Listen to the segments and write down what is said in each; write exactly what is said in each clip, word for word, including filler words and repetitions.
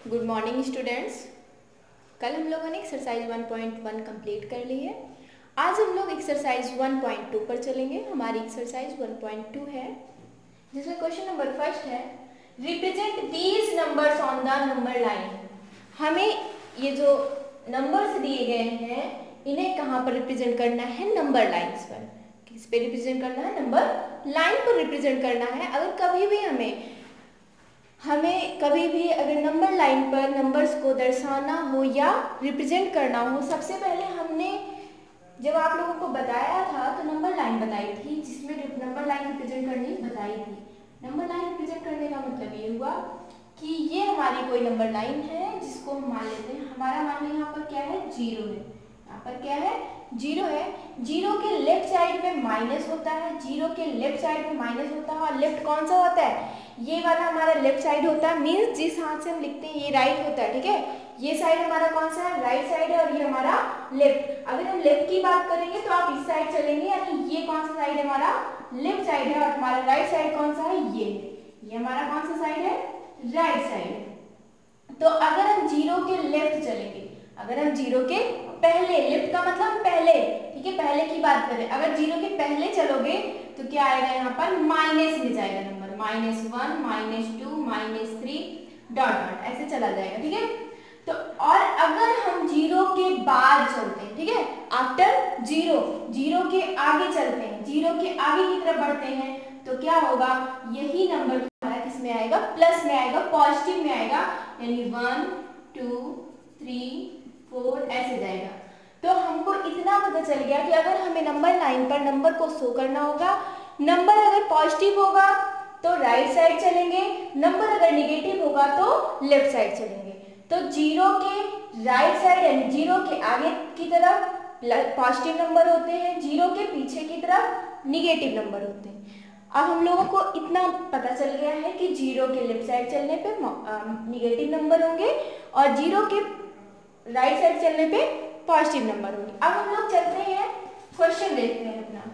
Good morning students. कल हम लोगों ने exercise one point one complete कर ली है। आज हम लोग एक्सरसाइज वन पॉइंट टू पर चलेंगे। हमारी एक्सरसाइज वन पॉइंट टू है, जिसमें क्वेश्चन नंबर फर्स्ट है, represent these numbers on the number line. हमें ये जो नंबर्स दिए गए हैं इन्हें कहाँ पर रिप्रेजेंट करना है? नंबर लाइन्स पर। किस पे रिप्रेजेंट करना है? नंबर लाइन पर रिप्रेजेंट करना है। अगर कभी भी हमें हमें कभी भी अगर नंबर लाइन पर नंबर्स को दर्शाना हो या रिप्रेजेंट करना हो, सबसे पहले हमने जब आप लोगों को बताया था तो नंबर लाइन बताई थी, जिसमें नंबर लाइन रिप्रेजेंट करनी बताई थी। नंबर लाइन रिप्रेजेंट करने का मतलब ये हुआ कि ये हमारी कोई नंबर लाइन है जिसको हम मान लेते हैं, हमारा मान लें यहाँ पर क्या है? जीरो है। यहाँ पर क्या है? जीरो है। जीरो के लेफ्ट साइड में माइनस होता है, जीरो के लेफ्ट साइड में माइनस होता है, और लेफ्ट कौन सा होता है? ये वाला हमारा लेफ्ट साइड होता है, मीन्स जिस हाथ से हम लिखते हैं ये राइट होता है, ठीक है। ये साइड हमारा कौन सा है? राइट साइड है, और ये हमारा लेफ्ट। अगर हम लेफ्ट की बात करेंगे तो आप इस साइड चलेंगे, यानी ये कौन सा साइड है? हमारा लेफ्ट साइड है, और हमारा राइट साइड कौन सा है? ये ये हमारा कौन सा साइड है? राइट साइड है। तो अगर हम जीरो के लेफ्ट चलेंगे, अगर हम जीरो के पहले, लेफ्ट का मतलब पहले, ठीक है, पहले की बात करें, अगर जीरो के पहले चलोगे तो क्या आएगा? यहाँ पर माइनस में जाएगा number, minus one, minus two, minus three, dot dot ऐसे चला जाएगा, ठीक है। तो और अगर हम जीरो के बाद चलते हैं, ठीक है, आफ्टर जीरो, जीरो के आगे चलते हैं, जीरो के आगे की तरफ बढ़ते हैं, तो क्या होगा? यही नंबर हमारा किस में आएगा? प्लस में आएगा, पॉजिटिव में आएगा, यानी वन, टू, थ्री, फोर ऐसे जाएगा। तो हमको इतना पता चल गया कि अगर हमें नंबर लाइन पर नंबर को शो करना होगा, नंबर अगर पॉजिटिव होगा तो राइट साइड चलेंगे, नंबर अगर निगेटिव होगा तो लेफ्ट साइड चलेंगे। तो जीरो के राइट साइड यानी जीरो के आगे की तरफ पॉजिटिव नंबर होते हैं, जीरो के पीछे की तरफ निगेटिव नंबर होते हैं। अब हम लोगों को इतना पता चल गया है कि जीरो के लेफ्ट साइड चलने पे निगेटिव नंबर होंगे और जीरो के राइट साइड चलने पे पॉजिटिव नंबर होंगे। अब हम लोग चलते हैं, क्वेश्चन देखते हैं अपना।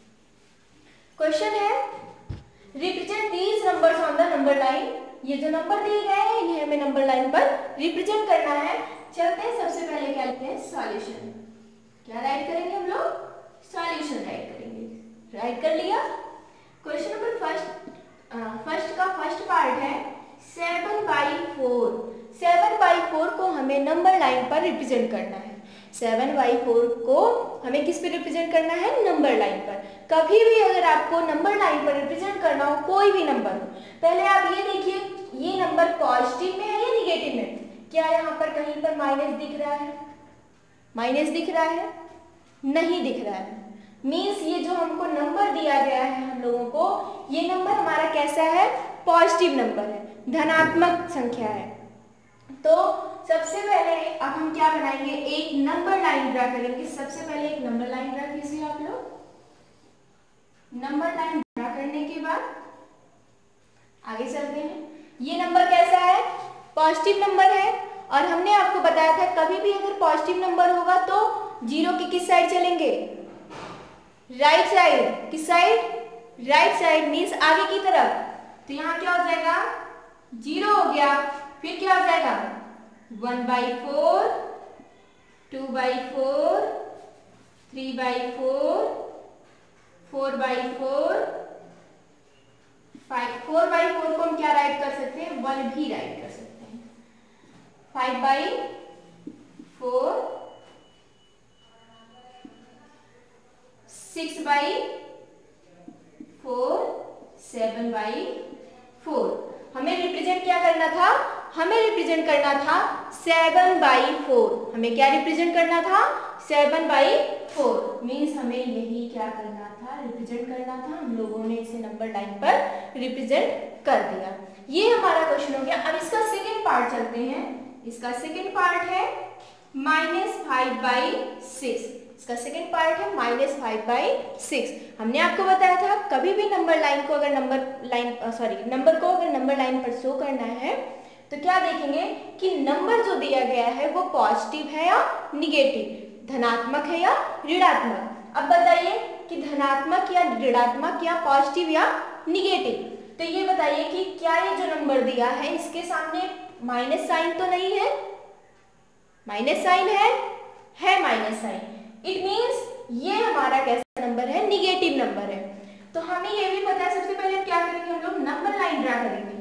क्वेश्चन है, represent these numbers on the number line. ये जो नंबर दिए गए हैं इन्हें हमें नंबर लाइन पर रिप्रेजेंट करना है। चलते हैं, सबसे पहले क्या लिखते हैं? सॉल्यूशन। क्या राइट करेंगे हम लोग? सॉल्यूशन राइट करेंगे। राइट कर लिया। क्वेश्चन नंबर फर्स्ट, फर्स्ट का फर्स्ट पार्ट है seven by four. Seven by four को हमें नंबर लाइन पर रिप्रेजेंट करना है। सेवन बाई फोर को हमें किस पे रिप्रेजेंट करना है? नंबर लाइन पर। कभी भी अगर आपको नंबर लाइन पर रिप्रेजेंट करना हो, कोई भी नंबर हो, पहले आप ये देखिए ये नंबर पॉजिटिव में है या निगेटिव में? क्या यहाँ पर कहीं पर माइनस दिख रहा है? माइनस दिख रहा है? नहीं दिख रहा है। मीन्स ये जो हमको नंबर दिया गया है हम लोगों को, ये नंबर हमारा कैसा है? पॉजिटिव नंबर है, धनात्मक संख्या है। तो सबसे पहले अब हम क्या बनाएंगे? एक नंबर लाइन ड्रा करेंगे। सबसे पहले एक नंबर लाइन ड्रा कीजिए आप लोग। नंबर लाइन ड्रा करने के बाद आगे चलते हैं। ये नंबर कैसा है? पॉजिटिव नंबर है, और हमने आपको बताया था कभी भी अगर पॉजिटिव नंबर होगा तो जीरो की किस साइड चलेंगे? Right side. किस साइड? राइट साइड, मीन्स आगे की तरफ। तो यहाँ क्या हो जाएगा? जीरो हो गया, फिर क्या हो जाएगा? One by four, two by four, three by four, four by four, five. Four by four को हम क्या राइट कर सकते हैं? वन भी राइट कर सकते हैं। Five by four, six by four, seven by four. हमें रिप्रेजेंट क्या करना था? हमें रिप्रेजेंट करना था सेवन बाई फोर। हमें क्या रिप्रेजेंट करना था? Seven by four. मीन्स हमें यही क्या करना था? रिप्रेजेंट करना था। हम लोगों ने इसे नंबर लाइन पर रिप्रेजेंट कर दिया। ये हमारा क्वेश्चन हो गया। अब इसका सेकेंड पार्ट चलते हैं। इसका सेकेंड पार्ट है माइनस फाइव बाई सिक्स। इसका सेकेंड पार्ट है माइनस फाइव बाई सिक्स। हमने आपको बताया था कभी भी नंबर लाइन को अगर नंबर लाइन सॉरी नंबर को अगर नंबर लाइन पर शो करना है तो क्या देखेंगे कि नंबर जो दिया गया है वो पॉजिटिव है या निगेटिव, धनात्मक है या ऋणात्मक। अब बताइए कि धनात्मक या ऋणात्मक या पॉजिटिव या निगेटिव। तो ये बताइए कि क्या ये जो नंबर दिया है इसके सामने माइनस साइन तो नहीं है, माइनस साइन है, है माइनस साइन, इट मींस ये हमारा कैसा नंबर है, निगेटिव नंबर है। तो हमें ये भी पता है, सबसे पहले क्या करेंगे हम लोग, नंबर लाइन ड्रा करेंगे।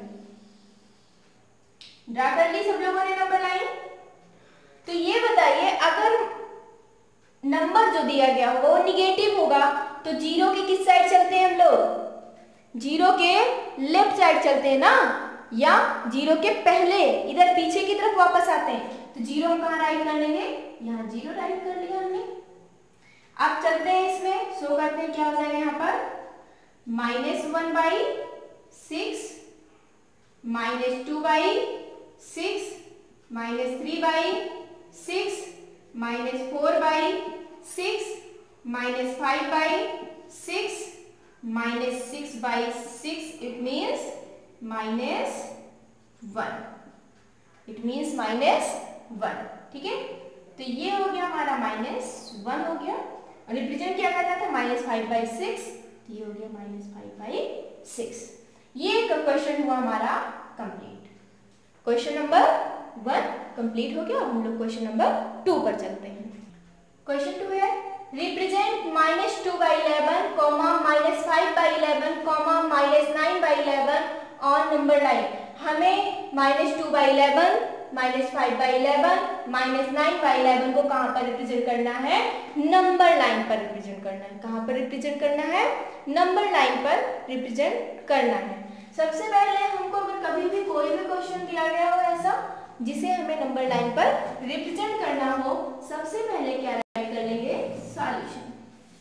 ड्रा कर ली सब लोगों ने नंबर लाइन। तो ये बताइए अगर नंबर जो दिया गया होगा वो निगेटिव होगा तो जीरो के किस साइड चलते हैं हम लोग, जीरो के लेफ्ट साइड चलते हैं ना, या जीरो के पहले इधर पीछे की तरफ वापस आते हैं। तो जीरो हम कहाँ राइट कर लेंगे, यहाँ जीरो राइट कर लिया हमने। अब चलते हैं इसमें, शो करते हैं क्या हो जाएगा यहाँ पर, minus one by six, minus two by six, minus three by six, minus four by six, minus five by six, minus six by six, it means minus one, it means minus one. ठीक है, तो ये हो गया हमारा minus one हो गया, और रिप्रेजेंट क्या करना था, माइनस फाइव बाई सिक्स, ये हो गया माइनस फाइव बाई सिक्स। ये क्वेश्चन हुआ हमारा कंप्लीट। क्वेश्चन नंबर वन कंप्लीट हो गया। अब हम लोग क्वेश्चन नंबर टू पर चलते हैं। क्वेश्चन टू है, represent minus two by eleven comma minus five by eleven comma minus nine by eleven on number line. हमें minus two by eleven, minus five by eleven, minus nine by eleven को कहाँ पर represent करना है, number line पर represent करना है। कहाँ पर रिप्रेजेंट करना है, नंबर लाइन पर रिप्रेजेंट करना है। सबसे पहले हमको अगर कभी भी कोई भी क्वेश्चन दिया गया हो ऐसा जिसे हमें नंबर लाइन पर रिप्रेजेंट करना हो, सबसे पहले क्या राइट कर लेंगे, सॉल्यूशन।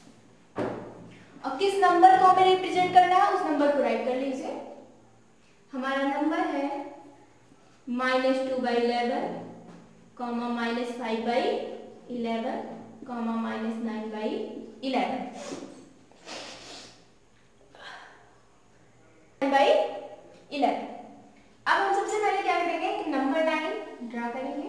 और किस नंबर को हमें रिप्रेजेंट करना है उस नंबर को राइट कर लीजिए। हमारा नंबर है minus two by eleven comma minus five by eleven comma minus nine by eleven by eleven. अब हम सबसे पहले क्या करेंगे कि नंबर लाइन ड्रा करेंगे।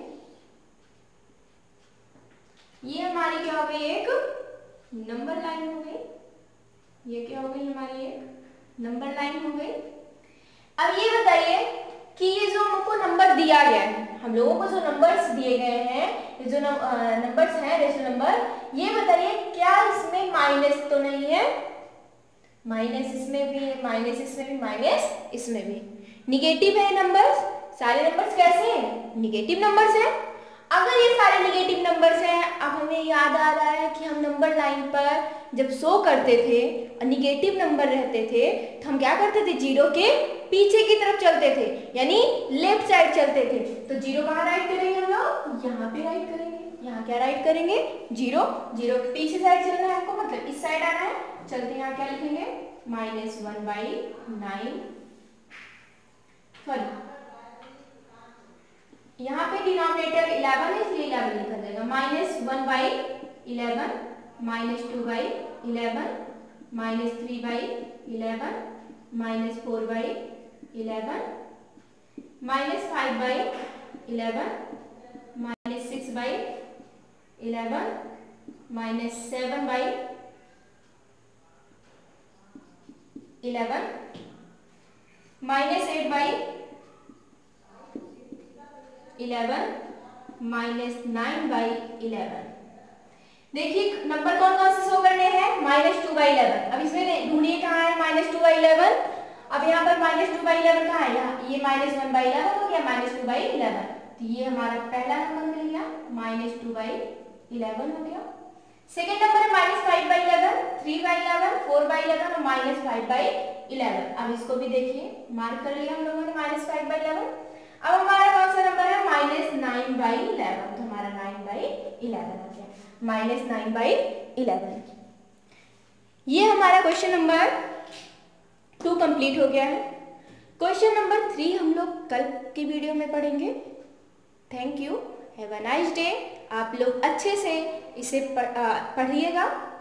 ये हमारी क्या हो गई, एक नंबर लाइन हो गई। ये क्या हो गई, हमारी एक नंबर लाइन हो गई। अब ये बताइए कि ये जो हमको नंबर दिया गया है, हम लोगों को जो नंबर्स दिए गए हैं, ये जो नंबर्स हैं रेशनल नंबर, ये बताइए क्या इसमें माइनस तो नहीं है, माइनस इसमें भी है, माइनस इसमें भी, माइनस इसमें भी। निगेटिव है नंबर्स, सारे नंबर्स कैसे हैं, निगेटिव नंबर्स हैं। अगर ये सारे निगेटिव नंबर्स हैं, अब हमें याद आ रहा है कि हम नंबर लाइन पर जब शो करते थे और निगेटिव नंबर रहते थे तो हम क्या करते थे, जीरो के पीछे की तरफ चलते थे, यानी लेफ्ट साइड चलते थे। तो जीरो कहाँ राइट करेंगे हम लोग, यहाँ पे राइट करेंगे। यहाँ क्या राइट करेंगे, जीरो, जीरो के पीछे साइड चलना है हमको, मतलब इस साइड आना है। चलते यहाँ क्या लिखेंगे, minus one by nine, sorry यहाँ पे डिनोमिनेटर इलेवन है इसलिए इलेवन लिखा जाएगा। Minus one by eleven, minus two by eleven, minus three by eleven, minus four by eleven, minus five by eleven, minus six by eleven, minus seven by eleven, minus eight by eleven, minus nine by eleven. देखिए number कौन कौन से show करने हैं, minus two by eleven. अब इसमें ढूंढिए कहाँ है माइनस टू बाई इलेवन। अब यहाँ पर माइनस टू बाई इलेवन कहाँ है, यहाँ ये माइनस वन बाई इलेवन हो गया, माइनस टू बाई इलेवन। तो ये हमारा पहला नंबर मिल गया, माइनस टू बाई इलेवन हो गया। सेकेंड नंबर है minus five by eleven, three by eleven, four by eleven और माइनस फाइव बाई इलेवन। अब इसको भी देखिए, मार्क कर लिया हम लोगों ने माइनस फाइव बाई इलेवन। अब हमारा कौन सा नंबर है, माइनस नाइन बाई इलेवन। तो हमारा नाइन बाई इलेवन हो गया, माइनस नाइन बाई इलेवन। ये हमारा क्वेश्चन नंबर टू कंप्लीट हो गया है। क्वेश्चन नंबर थ्री हम लोग कल की वीडियो में पढ़ेंगे। Thank you, have a nice day. आप लोग अच्छे से इसे पढ़िएगा।